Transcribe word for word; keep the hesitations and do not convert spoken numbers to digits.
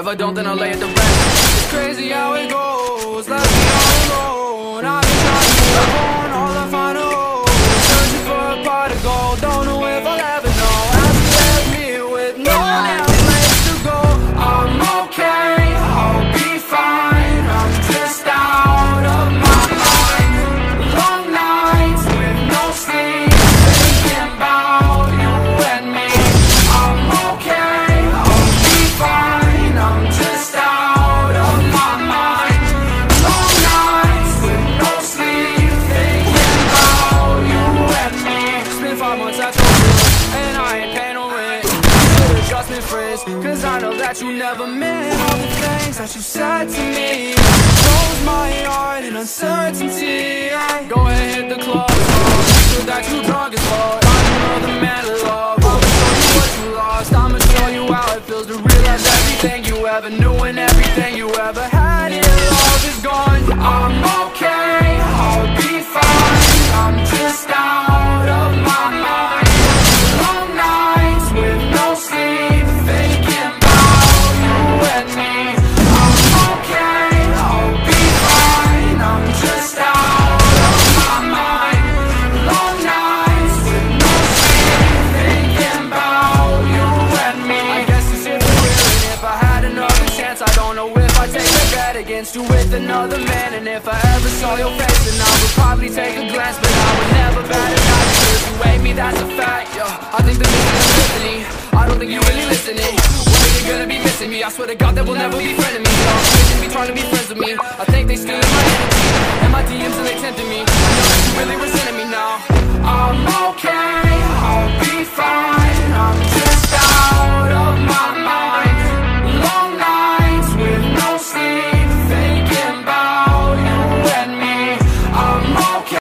If I don't, then I'll lay it to rest. It's crazy how it goes, left me all alone. I've been trying to move on, all I find a hole, searching for a pot of gold. Don't know if I'll ever know. As you left me with no damn place to go. I'm okay, I'll be fine. I'm just out of my mind. Long nights with no sleep, thinking about you and me. I'm okay, I'll be fine. I'm just out of my mind. Long nights with no sleep, thinking about you and me. It's been five months I told you, and I ain't paying no rent. Should've just been friends, cause I know that you never meant all the things that you said to me. Close my heart in uncertainty. Go ahead, hit the club, so that you drunk as fuck. I'm another man of love. I'ma show you what you lost. I'ma show you how it feels to realize everything you ever knew and everything you ever had. Your love is gone. I'm okay, I'll be fine. I'm just out of my mind. Long nights with no sleep, thinking about you and me. I'm okay, I'll be fine. I'm just out of my mind. Long nights with no sleep, thinking about you and me. I guess it's if we're real, and if I had another chance, I don't know if I'd take a bet against you with another man. And if I ever saw your face, then I would probably take a glance, but I would never bat an eye. If you hate me, that's a fact, yo. I think the mission is epiphany. I don't think you really listening. One day you're gonna be missing me. I swear to God that we'll never be frenemies, yo. They should be trying to be friends with me. I think they stealing my energy and my D Ms and they tempting me.